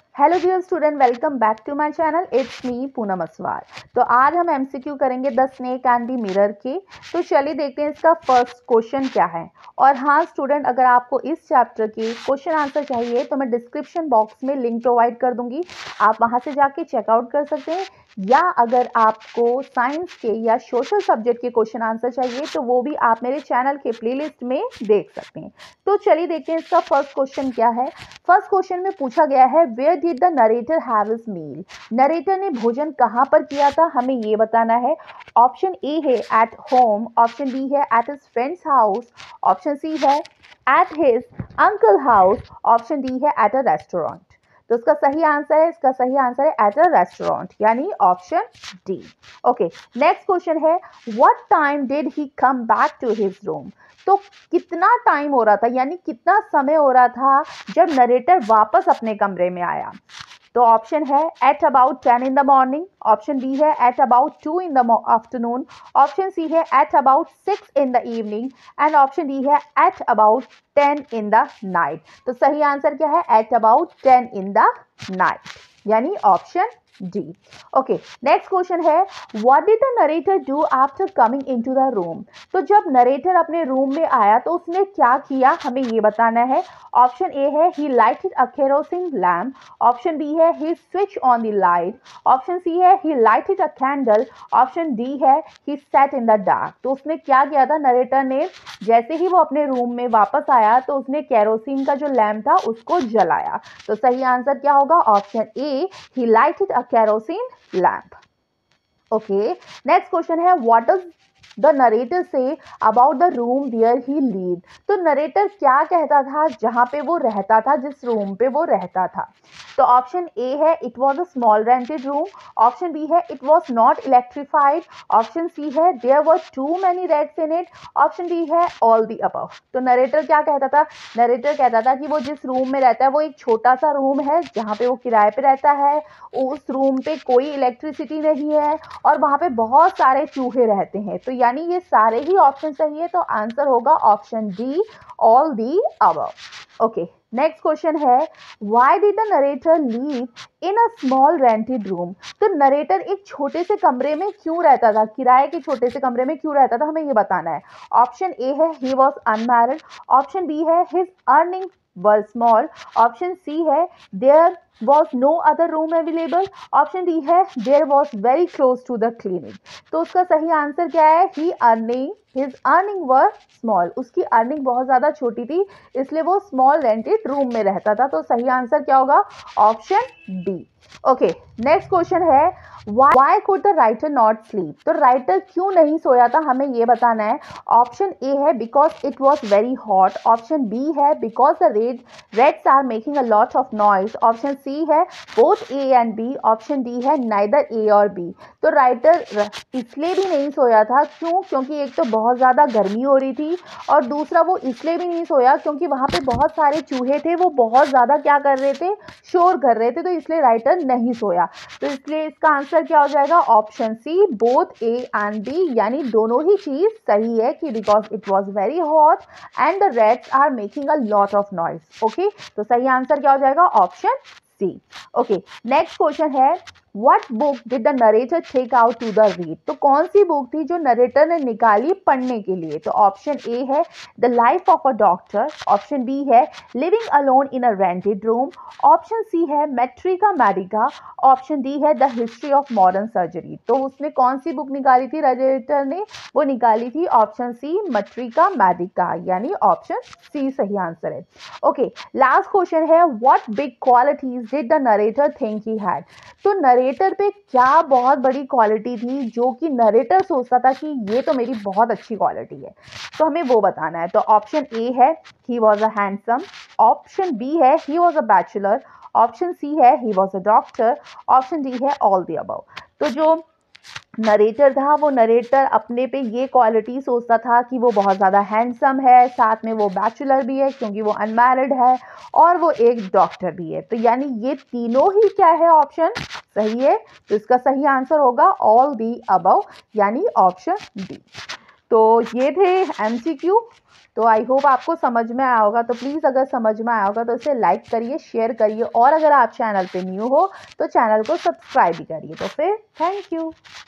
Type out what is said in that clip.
Hello dear student, welcome back to my channel. It's me Poonam Aswar. तो आज हम MCQ करेंगे the snake and the mirror के। तो चलिए देखते हैं इसका फर्स्ट क्वेश्चन क्या है। और हाँ स्टूडेंट, अगर आपको इस चैप्टर के क्वेश्चन आंसर चाहिए तो मैं डिस्क्रिप्शन बॉक्स में लिंक प्रोवाइड कर दूंगी, आप वहां से जाके चेकआउट कर सकते हैं। या अगर आपको साइंस के या सोशल सब्जेक्ट के क्वेश्चन आंसर चाहिए तो वो भी आप मेरे चैनल के प्लेलिस्ट में देख सकते हैं। तो चलिए देखते हैं इसका फर्स्ट क्वेश्चन क्या है। फर्स्ट क्वेश्चन में पूछा गया है, where did the narrator have his meal. Narrator ने भोजन कहां पर किया था, हमें ये बताना है। ऑप्शन ए है एट होम, ऑप्शन बी है at his friends house, option C है at his uncle house, option D है एट अ रेस्टोरेंट। तो इसका सही आंसर है, एट अ रेस्टोरेंट, यानी option D. Okay, next question है, what time did he come back to his room. तो कितना टाइम हो रहा था, यानी कितना समय हो रहा था जब नरेटर वापस अपने कमरे में आया। तो ऑप्शन है at about 10 in the morning, option B है at about 2 in the afternoon, option C है at about 6 in the evening and option D है at about 10 in the night. तो सही आंसर क्या है, at about 10 in the night, यानी option D. Okay, next question है, what did the narrator do after coming into the room. तो जब narrator अपने रूम में आया तो उसने क्या किया, हमें ये बताना है। ऑप्शन ए है he lighted a kerosene lamp, option B है he switch on the light, option C है he lighted a candle, option D है he sat in the dark. तो उसने क्या किया था, नरेटर ने जैसे ही वो अपने रूम में वापस आया तो उसने केरोसिन का जो लैम्प था उसको जलाया। तो सही आंसर क्या होगा, option A, he lighted a kerosene lamp. Okay, next question है, what does the narrator say about the room where he live. तो नरेटर क्या कहता था जहां पे वो रहता था, जिस रूम पे वो रहता था। तो ऑप्शन ए है it was a small rented room, option B है it was not electrified, option C है there were too many rats in it, option D है ऑल दी अबव। तो नरेटर क्या कहता था, नरेटर कहता था कि वो जिस रूम में रहता है वो एक छोटा सा रूम है जहाँ पे वो किराए पे रहता है, उस रूम पे कोई इलेक्ट्रिसिटी नहीं है और वहां पे बहुत सारे चूहे रहते हैं। तो यानी ये सारे ही ऑप्शन सही है, तो आंसर होगा option D, all the above. Okay, next question है, why did the narrator live in a small rented room. तो नरेटर एक छोटे से कमरे में क्यों रहता था, किराए के छोटे से कमरे में क्यों रहता था, हमें ये बताना है। ऑप्शन ए है he was unmarried, option B है his earning were small, option C है there was no other room available, option D है there was very close to the clinic। तो उसका सही आंसर क्या है, his earning were small, उसकी earning बहुत ज्यादा छोटी थी इसलिए वो स्मॉल रेंटेड रूम में रहता था। तो सही आंसर क्या होगा, option D. Okay, next question है, why could the writer not sleep. तो राइटर क्यों नहीं सोया था, हमें यह बताना है। ऑप्शन ए है because it was very hot, option B है because the rats are making a lot of noise, option C है both A and B, option D है नाइदर ए और बी। तो राइटर इसलिए भी नहीं सोया था, क्यों, क्योंकि एक तो बहुत ज़्यादा गर्मी हो रही थी और दूसरा वो इसलिए भी नहीं सोया क्योंकि वहाँ पे बहुत सारे चूहे थे, वो बहुत ज़्यादा क्या कर रहे थे, शोर कर रहे थे, तो इसलिए राइटर नहीं सोया। तो इसलिए इसका आंसर क्या हो जाएगा, option C, both A and B, यानी दोनों ही चीज सही है कि because it was very hot and the rats are making a lot of noise. Okay, तो सही आंसर क्या हो जाएगा, option C. Okay, next question है, What book did the narrator take out to the read? तो कौन सी book थी जो नरेटर ने निकाली पढ़ने के लिए। तो ऑप्शन ए है the life of a doctor, option B है living alone in a rented room, option C है मेट्रिका मैडिका, ऑप्शन डी है the history of modern surgery. तो उसने कौन सी बुक निकाली थी नरेटर ने, वो निकाली थी ऑप्शन सी, मेट्रिका मैडिका, यानी ऑप्शन सी सही आंसर है। ओके, लास्ट क्वेश्चन है, what big qualities did the narrator think he had. तो नरेटर पे क्या बहुत बड़ी क्वालिटी थी जो कि नरेटर सोचता था कि ये तो मेरी बहुत अच्छी क्वालिटी है, तो हमें वो बताना है। तो ऑप्शन ए है he was a handsome, option B है he was a bachelor, option C है he was a doctor, option D है ऑल द अबव। तो जो नरेटर था वो नरेटर अपने पे ये क्वालिटी सोचता था कि वो बहुत ज़्यादा हैंडसम है, साथ में वो बैचलर भी है क्योंकि वो अनमैरिड है, और वो एक डॉक्टर भी है। तो यानी ये तीनों ही क्या है, ऑप्शन सही है। तो इसका सही आंसर होगा ऑल दी अबव, यानी ऑप्शन डी। तो ये थे एमसीक्यू। तो आई होप आपको समझ में आया होगा। तो प्लीज़ अगर समझ में आया होगा तो इसे लाइक करिए, शेयर करिए और अगर आप चैनल पे न्यू हो तो चैनल को सब्सक्राइब भी करिए। तो फिर थैंक यू।